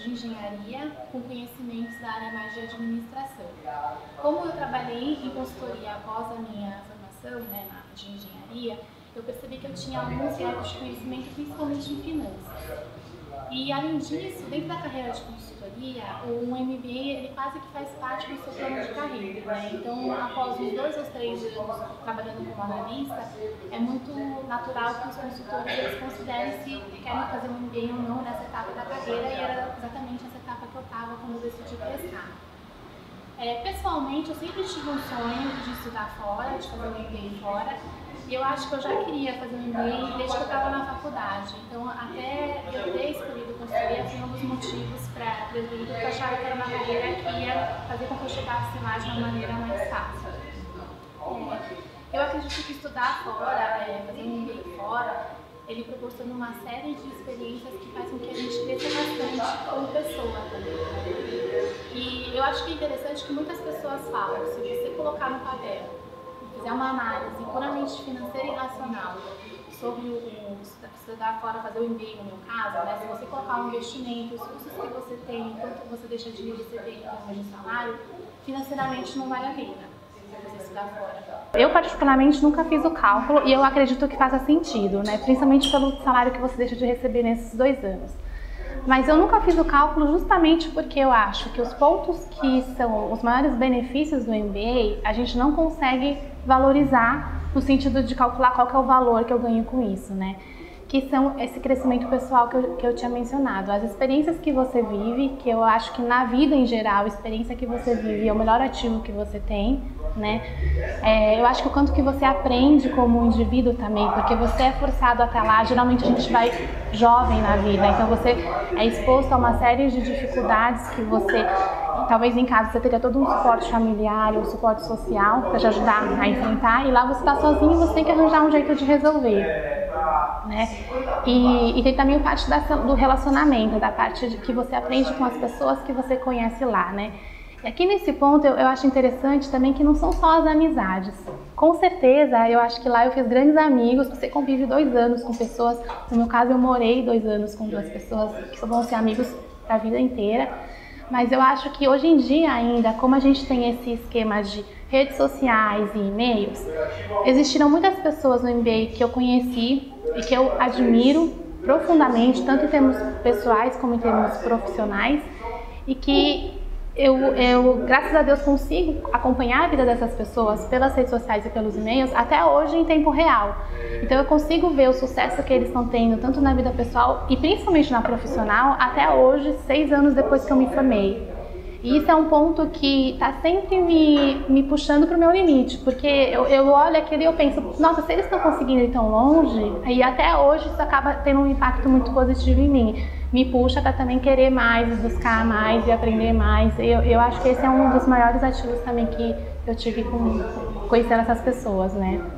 de engenharia com conhecimentos da área mais de administração. Como eu trabalhei em consultoria após a minha formação, né, de engenharia, eu percebi que eu tinha alguns gaps de conhecimento, principalmente em finanças. E além disso, dentro da carreira de consultoria, o MBA ele quase que faz parte do seu plano de carreira, né? Então, após uns 2 ou 3 anos trabalhando como analista, é muito natural que os consultores eles considerem se querem fazer um MBA ou não nessa etapa da carreira, e era exatamente essa etapa que eu estava quando eu decidi prestar. Pessoalmente, eu sempre tive um sonho de estudar fora, de fazer um MBA fora. E eu acho que eu já queria fazer um MBA desde que eu estava na faculdade. Então, até eu ter escolhido consultoria foi um dos motivos para eu que eu achava que era uma carreira que ia fazer com que eu chegasse lá de uma maneira mais fácil. Eu acredito que estudar fora, fazer um MBA fora, ele proporciona uma série de experiências que faz com que a gente cresça bastante como pessoa também. E eu acho que é interessante que muitas pessoas falam, se você colocar no papel, fizer uma análise puramente financeira e racional sobre o estudar fora, fazer o MBA no meu caso, né? Se você colocar um investimento, os custos que você tem, quanto você deixa de receber em termos de salário, financeiramente não vale a pena você estudar fora. Eu particularmente nunca fiz o cálculo e eu acredito que faça sentido, né? Principalmente pelo salário que você deixa de receber nesses 2 anos. Mas eu nunca fiz o cálculo justamente porque eu acho que os pontos que são os maiores benefícios do MBA, a gente não consegue valorizar no sentido de calcular qual que é o valor que eu ganho com isso, né? Que são esse crescimento pessoal que eu tinha mencionado. As experiências que você vive, que eu acho que na vida em geral, a experiência que você vive é o melhor ativo que você tem, né? Eu acho que o quanto que você aprende como indivíduo também, porque você é forçado a estar lá, geralmente a gente vai jovem na vida, então você é exposto a uma série de dificuldades que você, talvez em casa você teria todo um suporte familiar, um suporte social para te ajudar a enfrentar, e lá você está sozinho e você tem que arranjar um jeito de resolver, né? E tem também a parte do relacionamento, da parte que você aprende com as pessoas que você conhece lá, né? E aqui nesse ponto eu acho interessante também que não são só as amizades. Com certeza, eu acho que lá eu fiz grandes amigos, você convive 2 anos com pessoas, no meu caso eu morei 2 anos com 2 pessoas que vão ser amigos para a vida inteira. Mas eu acho que hoje em dia ainda, como a gente tem esse esquema de redes sociais e e-mails, existiram muitas pessoas no MBA que eu conheci e que eu admiro profundamente, tanto em termos pessoais como em termos profissionais, e que eu, graças a Deus, consigo acompanhar a vida dessas pessoas pelas redes sociais e pelos e-mails até hoje em tempo real. Então eu consigo ver o sucesso que eles estão tendo, tanto na vida pessoal e principalmente na profissional, até hoje, 6 anos depois que eu me formei. E isso é um ponto que está sempre me puxando para o meu limite, porque eu olho aquilo e eu penso, nossa, se eles estão conseguindo ir tão longe, aí até hoje isso acaba tendo um impacto muito positivo em mim. Me puxa para também querer mais, buscar mais e aprender mais. Eu acho que esse é um dos maiores ativos também que eu tive com conhecer essas pessoas, né?